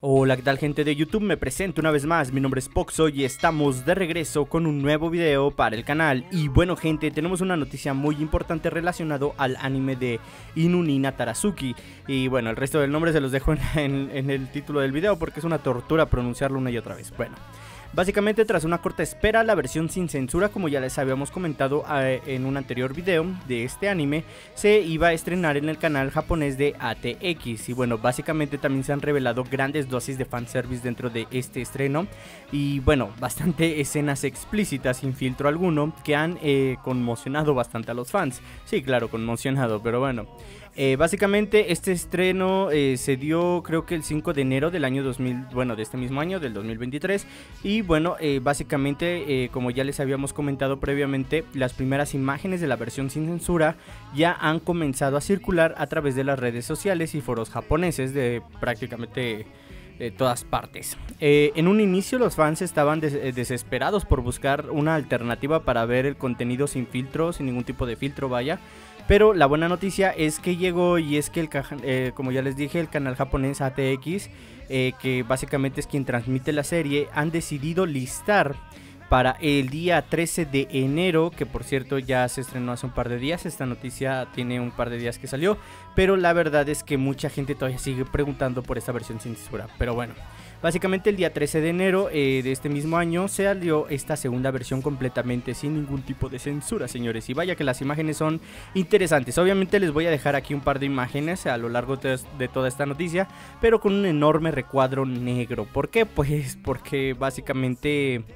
Hola, ¿qué tal gente de YouTube? Me presento una vez más, mi nombre es Poxo y estamos de regreso con un nuevo video para el canal. Y bueno gente, tenemos una noticia muy importante relacionado al anime de Inunina Tarazuki. Y bueno, el resto del nombre se los dejo en el título del video porque es una tortura pronunciarlo una y otra vez. Bueno, básicamente tras una corta espera, la versión sin censura, como ya les habíamos comentado en un anterior video de este anime, se iba a estrenar en el canal japonés de ATX. Y bueno, básicamente también se han revelado grandes dosis de fanservice dentro de este estreno. Y bueno, bastante escenas explícitas sin filtro alguno que han conmocionado bastante a los fans. Sí, claro, conmocionado, pero bueno. Básicamente este estreno se dio creo que el 5 de enero del año 2000, bueno, de este mismo año, del 2023. Y bueno, básicamente como ya les habíamos comentado previamente, las primeras imágenes de la versión sin censura ya han comenzado a circular a través de las redes sociales y foros japoneses de prácticamente de todas partes. En un inicio los fans estaban desesperados por buscar una alternativa para ver el contenido sin filtro, sin ningún tipo de filtro, vaya. Pero la buena noticia es que llegó, y es que como ya les dije, el canal japonés ATX, que básicamente es quien transmite la serie, han decidido listar para el día 13 de enero, que por cierto ya se estrenó hace un par de días. Esta noticia tiene un par de días que salió, pero la verdad es que mucha gente todavía sigue preguntando por esta versión sin censura. Pero bueno, básicamente el día 13 de enero de este mismo año se salió esta segunda versión completamente sin ningún tipo de censura, señores. Y vaya que las imágenes son interesantes. Obviamente les voy a dejar aquí un par de imágenes a lo largo de toda esta noticia, pero con un enorme recuadro negro. ¿Por qué? Pues porque básicamente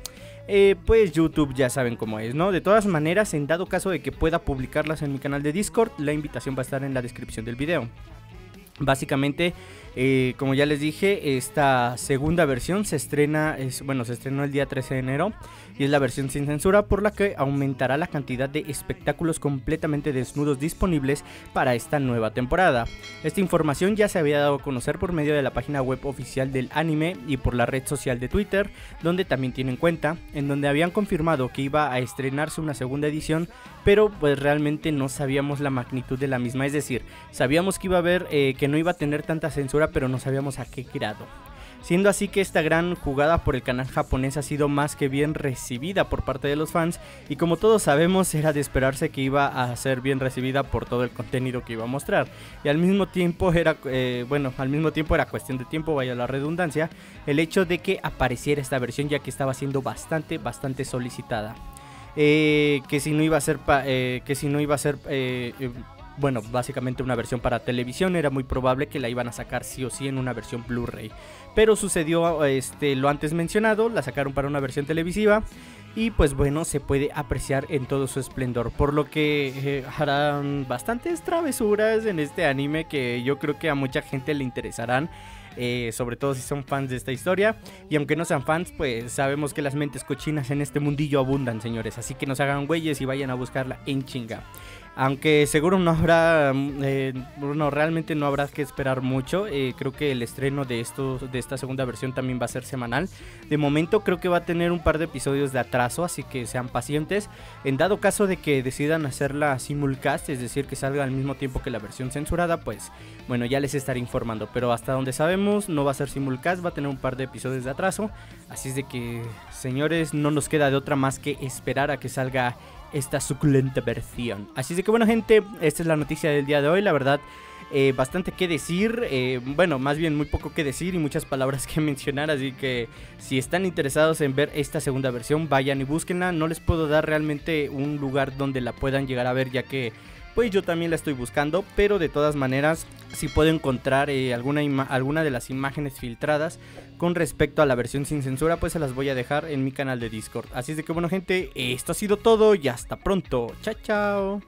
pues YouTube ya saben cómo es, ¿no? De todas maneras, en dado caso de que pueda publicarlas en mi canal de Discord, la invitación va a estar en la descripción del video. Básicamente, como ya les dije, esta segunda versión se estrenó el día 13 de enero y es la versión sin censura, por la que aumentará la cantidad de espectáculos completamente desnudos disponibles para esta nueva temporada. Esta información ya se había dado a conocer por medio de la página web oficial del anime y por la red social de Twitter, donde también tienen cuenta, en donde habían confirmado que iba a estrenarse una segunda edición, pero pues realmente no sabíamos la magnitud de la misma. Es decir, sabíamos que iba a haber, que no iba a tener tanta censura, pero no sabíamos a qué grado. Siendo así que esta gran jugada por el canal japonés ha sido más que bien recibida por parte de los fans, y como todos sabemos era de esperarse que iba a ser bien recibida por todo el contenido que iba a mostrar. Y al mismo tiempo era cuestión de tiempo, vaya la redundancia, el hecho de que apareciera esta versión, ya que estaba siendo bastante solicitada. Que si no iba a ser bueno, básicamente una versión para televisión, era muy probable que la iban a sacar sí o sí en una versión Blu-ray. Pero sucedió lo antes mencionado, la sacaron para una versión televisiva y pues bueno, se puede apreciar en todo su esplendor, por lo que harán bastantes travesuras en este anime que yo creo que a mucha gente le interesarán. Sobre todo si son fans de esta historia, y aunque no sean fans, pues sabemos que las mentes cochinas en este mundillo abundan, señores, así que no se hagan güeyes y vayan a buscarla en chinga. Aunque seguro no habrá, realmente no habrá que esperar mucho. Creo que el estreno de esta segunda versión también va a ser semanal. De momento creo que va a tener un par de episodios de atraso, así que sean pacientes. En dado caso de que decidan hacerla simulcast, es decir, que salga al mismo tiempo que la versión censurada, pues bueno, ya les estaré informando. Pero hasta donde sabemos no va a ser simulcast, va a tener un par de episodios de atraso. Así es de que, señores, no nos queda de otra más que esperar a que salga esta suculenta versión. Así es de que bueno gente, esta es la noticia del día de hoy. La verdad, bastante que decir, bueno, más bien muy poco que decir y muchas palabras que mencionar. Así que si están interesados en ver esta segunda versión, vayan y búsquenla. No les puedo dar realmente un lugar donde la puedan llegar a ver, ya que pues yo también la estoy buscando, pero de todas maneras, si puedo encontrar alguna de las imágenes filtradas con respecto a la versión sin censura, pues se las voy a dejar en mi canal de Discord. Así es de que bueno gente, esto ha sido todo y hasta pronto. Chao, chao.